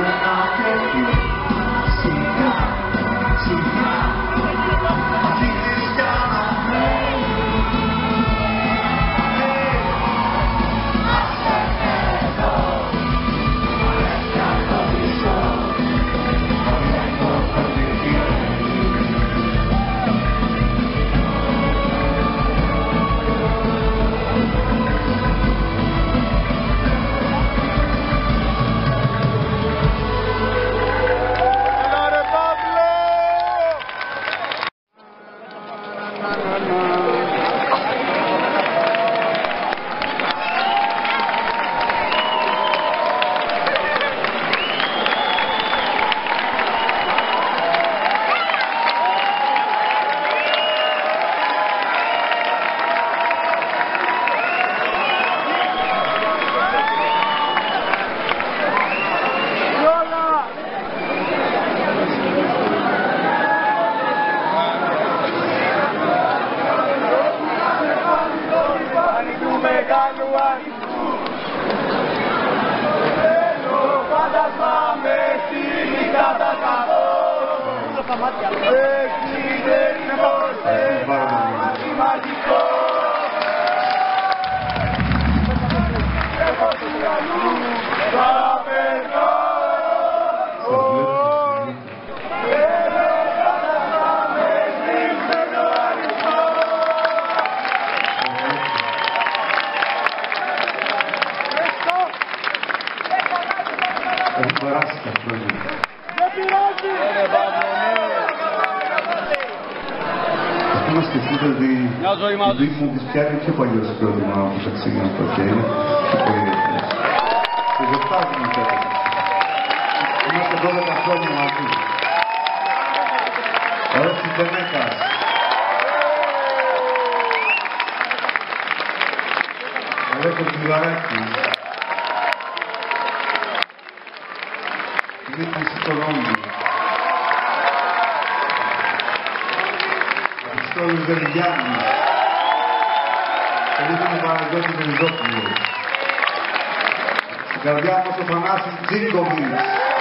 Έχει περάσει τα χρόνια. Δεν πειράζει! Αυτό να σκεφτείτε ότι η δίκη μου της πιάνει πιο παλιό συγκρότημα από το ταξίδι αυτό και είναι πιο πολύ έτοιμος. Και γιορτάζουμε φέτος. Είμαστε 12 χρόνια μαζί. Ωραία στην Τενέκας. Ωραία το Τιλαράκι. Δημήτρης Οικονόμου. Αριστόλης Δελιγιάννης. Περίπου Παναγιώτη Μελιδόπουλος. Στην καρδιά μας ο Θανάσης Τζίνκοβιτς.